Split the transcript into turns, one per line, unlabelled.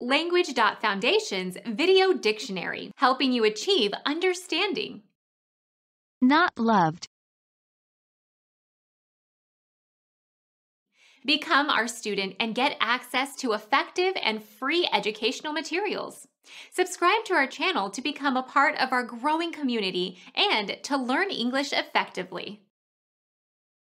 Language.Foundation's Video Dictionary, helping you achieve understanding.
Not loved.
Become our student and get access to effective and free educational materials. Subscribe to our channel to become a part of our growing community and to learn English effectively.